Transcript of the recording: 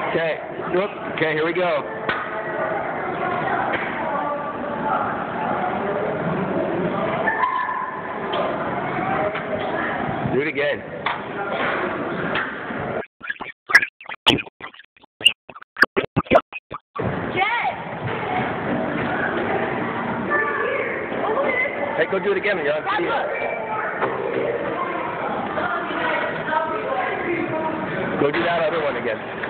Okay. Whoop. Okay, here we go. Do it again. Hey, go do it again. You're on video. Go do that other one again.